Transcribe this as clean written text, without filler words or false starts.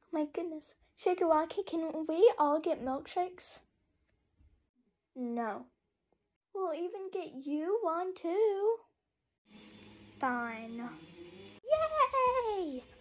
My goodness. Shigaraki, can we all get milkshakes? No. We'll even get you one too. Fine. Yay!